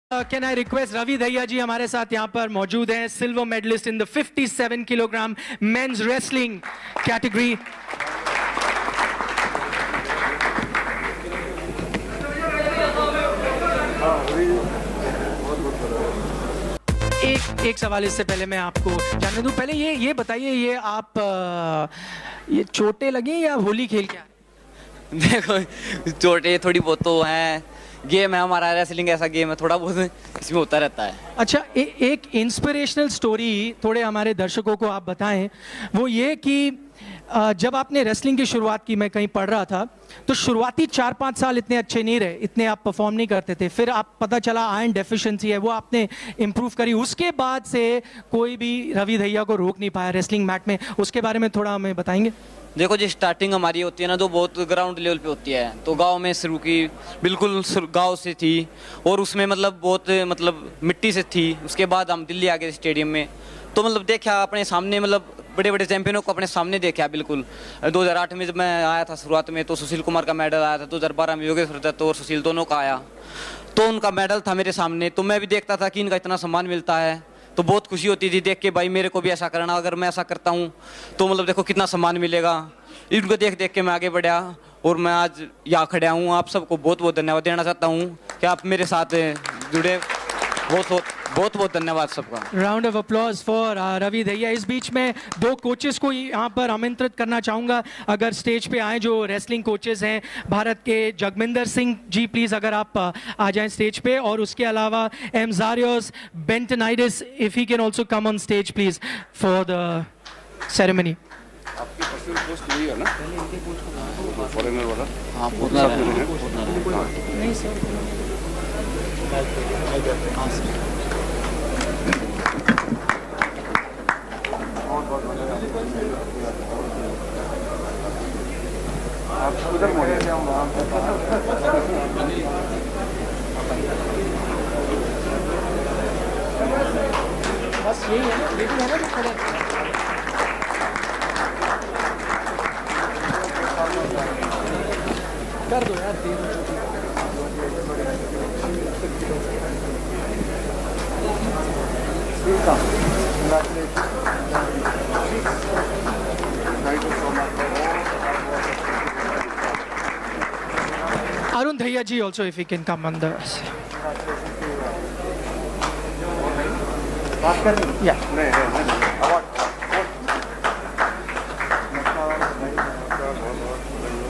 Can I request Ravi Daiya ji हमारे साथ यहाँ पर मौजूद हैं, silver medalist in the 57 kilogram men's wrestling category. एक सवाल इससे पहले मैं आपको जानने दूं, पहले ये बताइए, ये आप ये चोटें लगी या होली खेल के? देखो चोटें थोड़ी बहुत तो हैं, गेम है हमारा, रेसलिंग ऐसा गेम है, थोड़ा बहुत इसमें होता रहता है। अच्छा, एक इंस्पिरेशनल स्टोरी थोड़े हमारे दर्शकों को आप बताएं, वो ये कि जब आपने रेसलिंग की शुरुआत की, मैं कहीं पढ़ रहा था, तो शुरुआती 4-5 साल इतने अच्छे नहीं रहे, इतने आप परफॉर्म नहीं करते थे, फिर आप पता चला आयरन डेफिशिएंसी है, वो आपने इम्प्रूव करी, उसके बाद से कोई भी रवि दहिया को रोक नहीं पाया रेसलिंग मैट में, उसके बारे में थोड़ा हमें बताएंगे? देखो जी, स्टार्टिंग हमारी होती है ना, तो बहुत ग्राउंड लेवल पे होती है, तो गांव में शुरू की, बिल्कुल गांव से थी, और उसमें मतलब बहुत मिट्टी से थी। उसके बाद हम दिल्ली आ गए स्टेडियम में, तो देखा अपने सामने, बड़े बड़े चैंपियनों को अपने सामने देखा। बिल्कुल 2008 में जब मैं आया था शुरुआत में, तो सुशील कुमार का मेडल आया था, 2012 में योगेश्वर दत्त और सुशील दोनों का आया, तो उनका मेडल था मेरे सामने, तो मैं भी देखता था कि इनका इतना सम्मान मिलता है, तो बहुत खुशी होती थी देख के, भाई मेरे को भी ऐसा करना, अगर मैं ऐसा करता हूँ तो देखो कितना सम्मान मिलेगा। इनको देख देख के मैं आगे बढ़ा और मैं आज यहाँ खड़ा हूँ। आप सबको बहुत बहुत धन्यवाद देना चाहता हूँ कि आप मेरे साथ जुड़े, बहुत बहुत धन्यवाद सबका। Round of applause for Ravi Dahiya. इस बीच में दो कोचेस को यहाँ पर आमंत्रित करना चाहूँगा, अगर स्टेज पे आए, जो रेसलिंग कोचेस हैं भारत के। जगमिंदर सिंह जी प्लीज़ अगर आप आ जाएं स्टेज पे, और उसके अलावा एमजारियोस बेंटनाइडिस, if he can also come on stage please for the ceremony. आपकी पर्सनल पोस्ट यही है ना, फॉरेनर वाला? हाँ, नहीं सर, आप उधर मोड़े बस यही है ना, लेकिन है ना जो खड़े कर दो यार, Arun Daiya ji also, if he can come on the... Yeah.